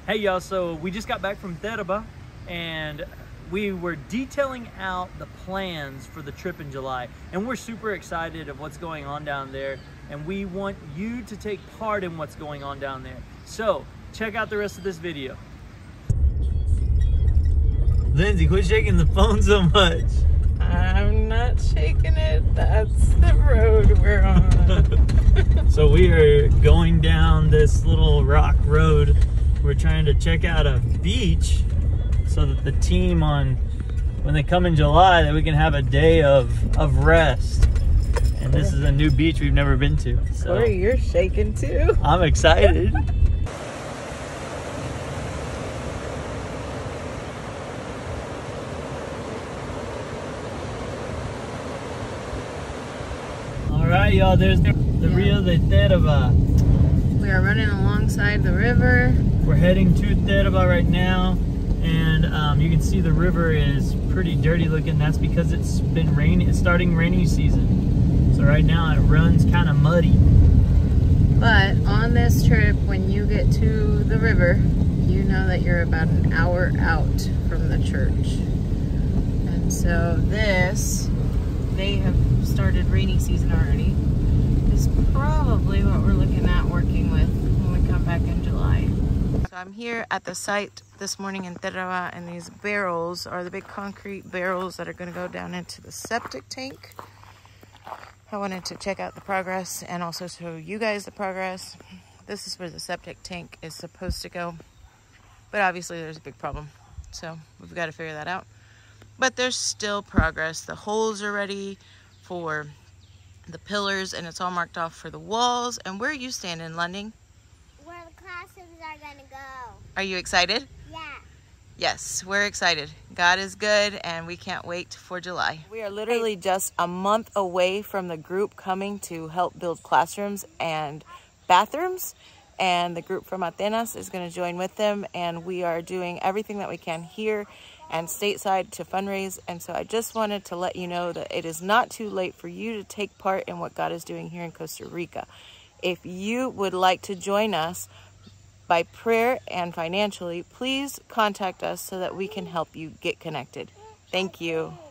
Hey y'all, so we just got back from Terraba and we were detailing out the plans for the trip in July, and we're super excited of what's going on down there, and we want you to take part in what's going on down there. So check out the rest of this video. Lindsay, quit shaking the phone so much. I'm not shaking it. That's the road we're on. So we are going down this little rock road. We're trying to check out a beach so that the team when they come in July, that we can have a day of rest. And this is a new beach we've never been to. So Corey, you're shaking too. I'm excited. All right, y'all, there's the Rio de Terraba. We are running alongside the river. We're heading to Terraba right now, and you can see the river is pretty dirty looking. That's because it's been raining. It's starting rainy season. So right now it runs kind of muddy. But on this trip, when you get to the river, you know that you're about an hour out from the church. And so this, they have started rainy season already, is probably what we're looking at working with when we come back in July. So I'm here at the site this morning in Terraba, and these barrels are the big concrete barrels that are going to go down into the septic tank. I wanted to check out the progress and also show you guys the progress. This is where the septic tank is supposed to go, but obviously there's a big problem, so we've got to figure that out. But there's still progress. The holes are ready for the pillars, and it's all marked off for the walls. And where are you standing, Lunding? Where the classrooms are gonna go. Are you excited? Yeah. Yes, we're excited. God is good, and we can't wait for July. We are literally just a month away from the group coming to help build classrooms and bathrooms, and the group from Atenas is going to join with them, and we are doing everything that we can here and stateside to fundraise. And so I just wanted to let you know that it is not too late for you to take part in what God is doing here in Costa Rica. If you would like to join us by prayer and financially, please contact us so that we can help you get connected. Thank you.